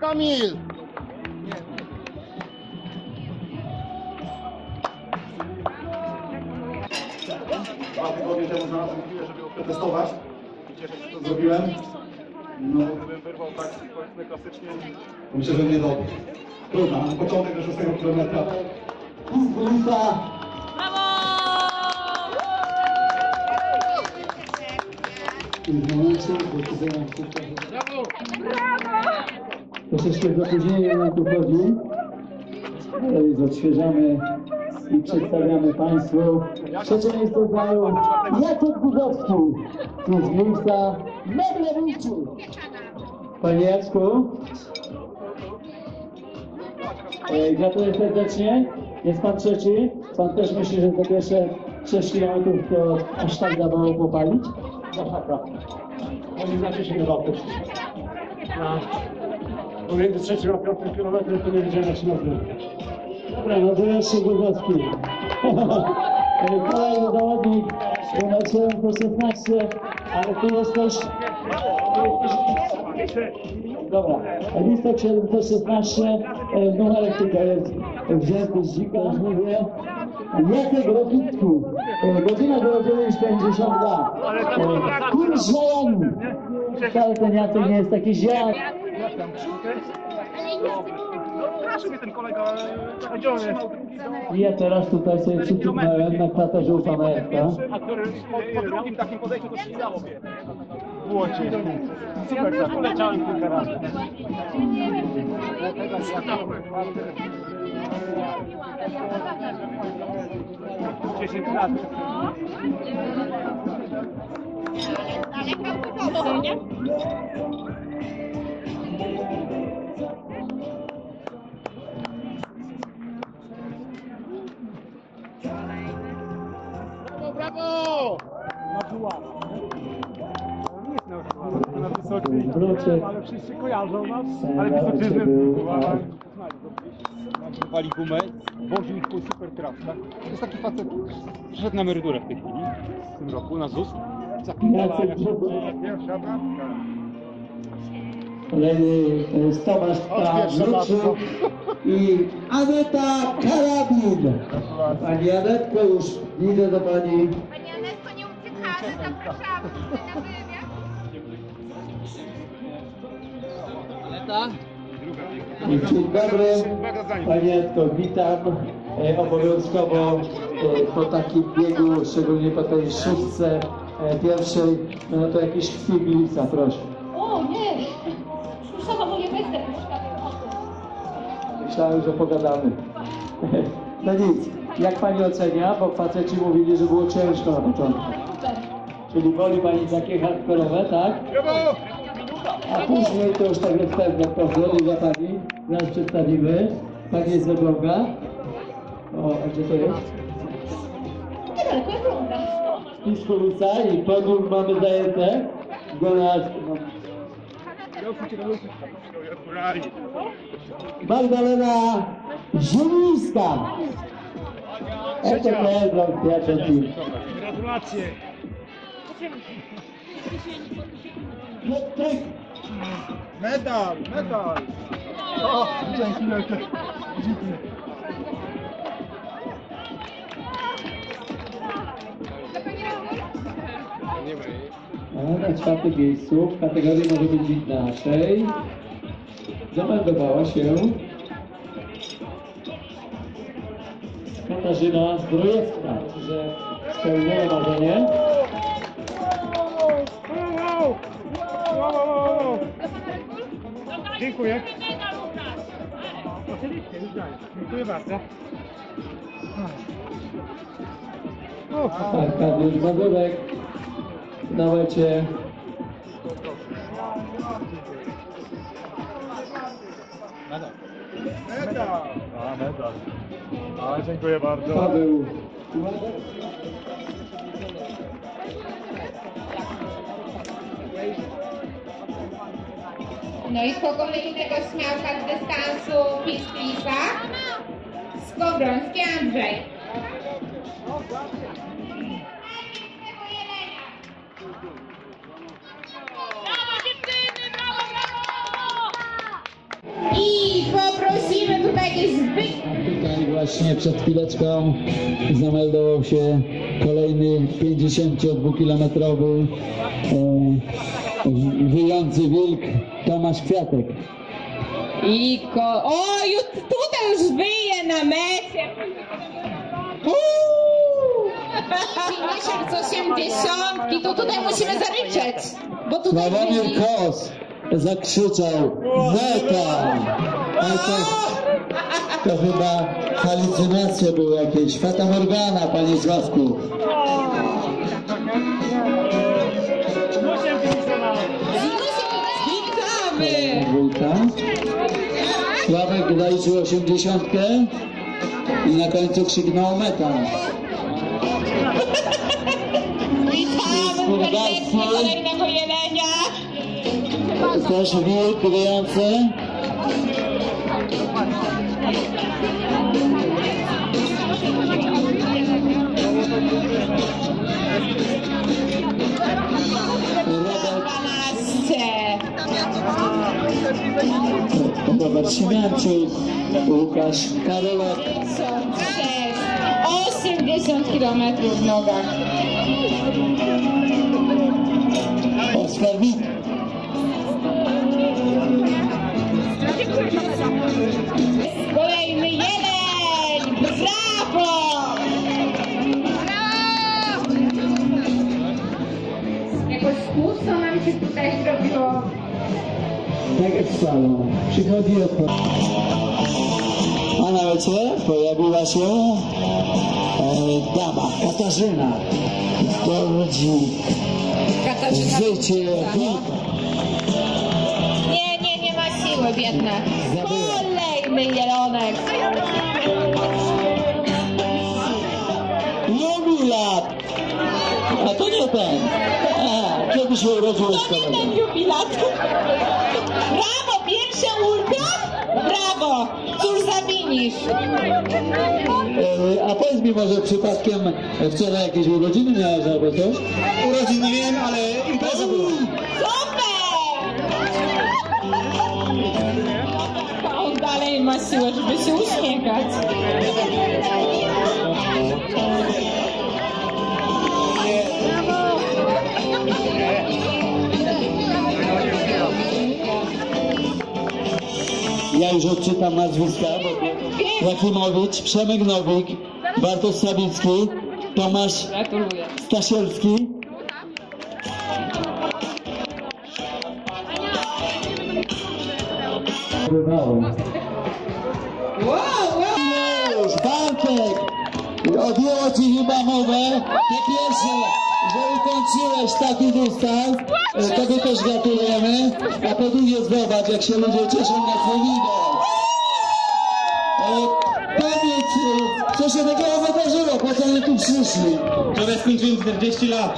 Kamil! Dwa tygodnie temu znalazłem chwilę, żeby ją przetestować. Cieszę się, że to zrobiłem. No, gdybym wyrwał tak powiedzmy klasycznie, myślę, że nie dobrze. Trudno, na początek do 6 kilometra. Kukuryca! Brawo! Troszeczkę zapóźnienie nam tu chodzi. Odświeżamy i przedstawiamy Państwu. Trzecie miejsce zajął Jacek Guzowski. Tu z miejsca Medlewiczu. Panie Jacku, gratuluję serdecznie. Jest Pan trzeci. Pan też myśli, że te pierwsze 6 km to aż tak dawało popalić? Masakra. Oni znaczy się nie bał. Pomiędzy 3 a 5 km to nie wiedziałem jak się nazywa. Dobra, Nadejście Guzowski. Kolejny zawodnik, numer 716, ale tu jesteś... Dobra, listek 716, numerek tylko jest wzięty z dzika, już mówię. Jacek Rokitku, godzina była 9:52. Kurs Żajan. Wcale ten Jacek nie jest taki zielony. ten kolega trzymał drugi. Ja teraz tutaj sobie przycupnąłem na kwaterze u pana Jacka. A który po drugim takim podejściu to się dało biec. Było cię. Super, tak. Poleciałem kilka razy. Brawo! Na Wysokiej, ale wszyscy kojarzą nas, ale Wysoczyzny wali gumę, woził ich po super trasach. To jest taki facet, przyszedł na emeryturę w tej chwili, w tym roku, na ZUS. Pierwsza bramka. Kolejny Tomasz wrócił i Aneta Karabin. Pani Anetko, już idę do pani. Pani Anetko, nie uciekamy, zapraszamy tutaj na wywiad. Dzień dobry, Pani Anetko, witam. Obowiązkowo po takim biegu, szczególnie po tej szóstce pierwszej, no to jakieś chwiglica, proszę. O nie, słyszałam moje wejście. Myślałem, że pogadamy. No nic, jak Pani ocenia? Bo faceci mówili, że było ciężko na początku. Czyli woli Pani takie hardkorowe, tak? A później to już tak jest pewne, pozwoli dla Pani. Zaraz przedstawimy. Pani jest z Elbląga. O, a gdzie to jest? Niedaleko Elbląga. Piskulica i podium mamy zajęte. Magdalena Zielińska. ETPL Blank Team. Gratulacje. Piotrek. Medal, medal. O, dzięki wielkie. Dzięki. A na czwartym miejscu w kategorii może być i naszej zameldowała się Katarzyna Zdrojewska, że spełniła marzenie. Dziękuję. Oczywiście, już daję. Dziękuję bardzo. Arkadiusz Mazurek na mecie. Medal. A, medal. A, dziękuję bardzo. Paweł. No i po kolejnego śmiałka z dystansu Pisklisa Skowroński Andrzej. I poprosimy tutaj Tutaj właśnie przed chwileczką zameldował się kolejny 52-kilometrowy wyjący wilk Tomasz Kwiatek. tutaj już wyje na mecie. 50 z 80, to tutaj musimy zaryczeć, bo tutaj Sławomir wyje. Kos zakrzyczał meta! Ale to chyba halucynacje były jakieś. Fata Morgana, panie Sławku. Witamy! Dwójka. Sławek zaliczył 80 i na końcu krzyknął meta. Witamy serdecznie kolejnego jelenia. Też wilk wyjący. Robert Siemianczuk, Łukasz Karolak. 80 km w nogach. Oskar Wit. Kolejny jeleń! Brawo! Jakoś pusto nam się tutaj zrobiło. Tak jak w salon. Przychodzi od... A na mecie pojawiła się dama Katarzyna Dordzik. Katarzyna. Życie wilka. Nie ma siły, biedna. Kolejny jelonek. Jubilat! A to nie ten. A, kiedy się urodziłeś To nie ten jubilat. Brawo, pierwsze ultra? Brawo! Cóż za finisz. A powiedz mi może przypadkiem wczoraj jakieś urodziny miałeś albo coś? Urodzin nie wiem, ale impreza była. Super! On dalej ma siłę, żeby się uśmiechać. Ja już odczytam nazwiska. Jakimowicz, Przemek Nowik, Bartosz Sawicki, Tomasz Gratuluję. Stasielski. Bywało. Już, Bartek! Odjęło ci chyba mowę. Po pierwsze, że ukończyłeś taki dystans, tobie też gratulujemy. A po drugie, zobacz, jak się ludzie cieszą na twój widok. Powiedz, co się takiego wydarzyło, po co oni tu przyszli? Wczoraj skończyłem 40 lat.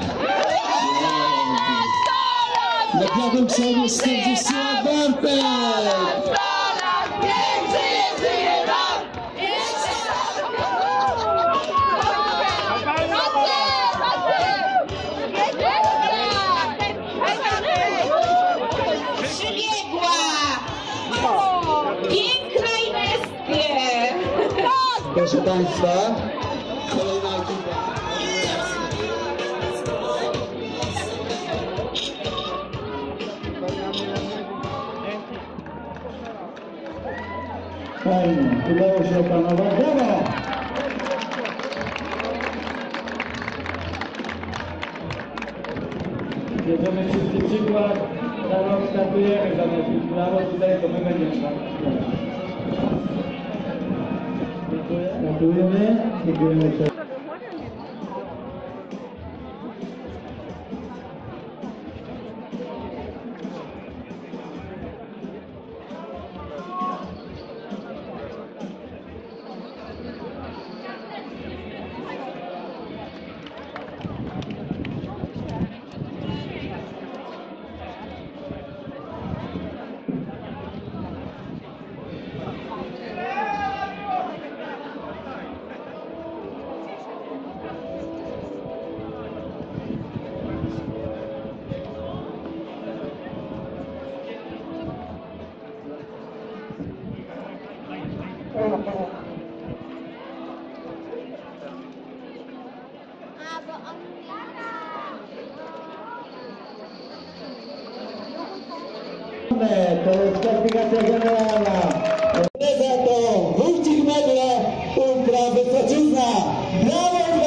Naprawdę sobie 40 lat, Bartek! Przybiegła! Piękna i bestie! Proszę Państwa, kolejna ekipa. Fajnie, udało się opanować. Brawo! Bierzemy wszyscy przykład, rano startujemy, zamiast iść w prawo, tutaj to my będziemy tam. Gratulujemy. Dziękujemy. To jest kwalifikacja generalna. Za to wyścig medle Ultra Wysoczyzna. Brawo!